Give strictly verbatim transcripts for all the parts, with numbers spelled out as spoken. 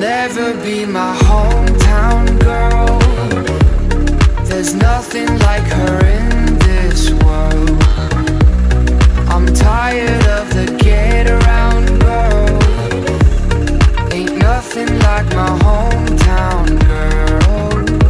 never be my hometown girl. There's nothing like her in this world. I'm tired of the get around girl. Ain't nothing like my hometown girl.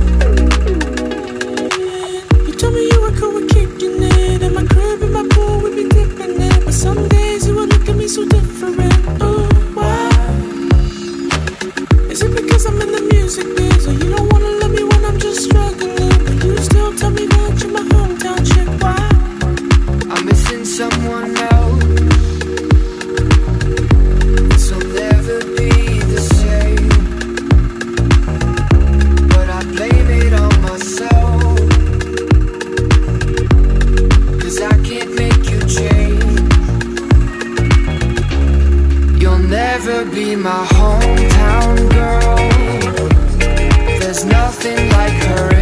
You told me you were cool with kicking it, and my crib and my pool would be dipping it. But some days you would look at me so different. Oh, why? Is it because I'm in the music biz, or you don't wanna love me when I'm just struggling? But you still tell me that you're my hometown chick. Why? I'm missing someone else. This will never be the same, but I blame it on myself, 'cause I can't make you change. You'll never be my hometown girl. There's nothing like her